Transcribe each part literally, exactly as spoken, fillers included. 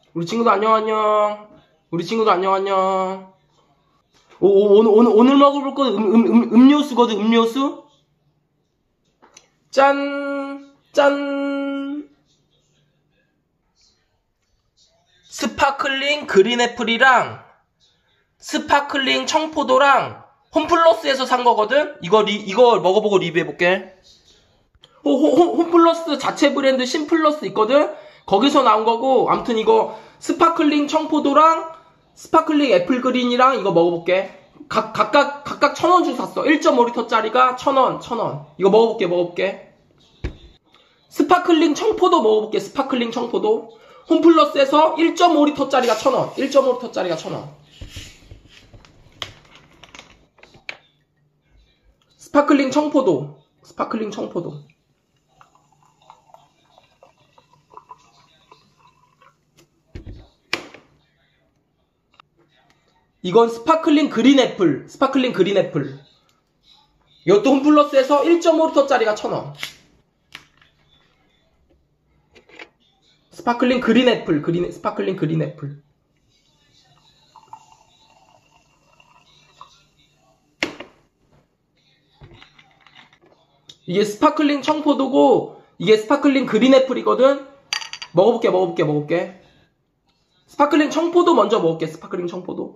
우리 친구도 안녕 안녕. 우리 친구도 안녕 안녕. 오, 오, 오늘 오늘 오늘 먹어볼 거 음, 음, 음, 음료수거든. 음료수. 짠 짠. 스파클링 그린애플이랑 스파클링 청포도랑 홈플러스에서 산 거거든. 이거 리, 이거 먹어보고 리뷰해볼게. 호, 호, 홈플러스 자체 브랜드 신플러스 있거든. 거기서 나온 거고, 아무튼 이거 스파클링 청포도랑 스파클링 애플그린이랑 이거 먹어볼게. 각, 각각 각각 천 원 주 샀어. 일 점 오 리터짜리가 천 원, 천 원. 이거 먹어볼게, 먹어볼게. 스파클링 청포도 먹어볼게. 스파클링 청포도. 홈플러스에서 일 점 오 리터짜리가 천 원. 일 점 오 리터짜리가 천 원. 스파클링 청포도. 스파클링 청포도. 이건 스파클링 그린애플. 스파클링 그린애플. 이것도 홈플러스에서 일 점 오 리터짜리가 천 원. 스파클링 그린애플. 그린, 스파클링 그린애플. 이게 스파클링 청포도고 이게 스파클링 그린애플이거든. 먹어볼게 먹어볼게 먹어볼게. 스파클링 청포도 먼저 먹을게. 스파클링 청포도.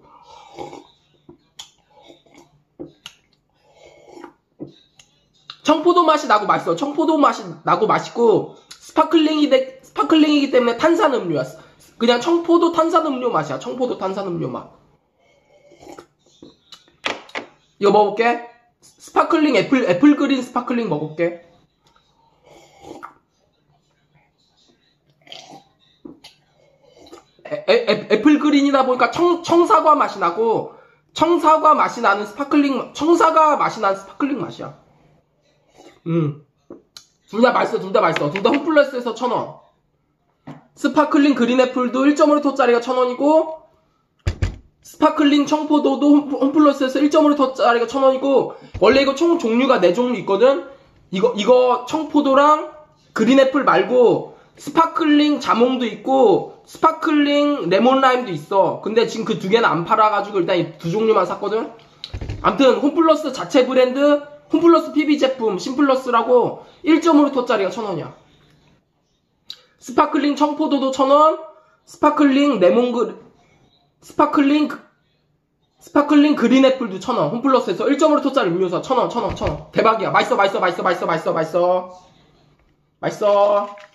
청포도 맛이 나고 맛있어. 청포도 맛이 나고 맛있고 스파클링이 되, 스파클링이기 때문에 탄산음료야. 그냥 청포도 탄산음료 맛이야. 청포도 탄산음료 맛. 이거 먹어볼게. 스파클링 애플 애플그린 스파클링 먹어볼게. 애, 애, 애플그린이다 보니까 청, 청사과 맛이 나고 청사과 맛이 나는 스파클링 청사과 맛이 나는 스파클링 맛이야. 음, 둘 다 맛있어. 둘 다 맛있어. 둘 다 홈플러스에서 천 원. 스파클링 그린애플도 일 점 오 리터짜리가 천 원이고 스파클링 청포도도 홈플러스에서 일 점 오 리터짜리가 천 원이고 원래 이거 총 종류가 네 종류 있거든. 이거 이거 청포도랑 그린애플 말고 스파클링 자몽도 있고 스파클링 레몬라임도 있어. 근데 지금 그 두 개는 안 팔아가지고 일단 이 두 종류만 샀거든. 암튼 홈플러스 자체 브랜드 홈플러스 피비 제품 신플러스라고 일 점 오 리터짜리가 천 원이야. 스파클링 청포도도 천 원, 스파클링 레몬그 스파클링 스파클링 그린애플도 천 원. 홈플러스에서 일 점 오 리터짜리 음료수 천 원, 천 원, 천 원. 대박이야. 맛있어, 맛있어, 맛있어, 맛있어, 맛있어, 맛있어. 맛있어.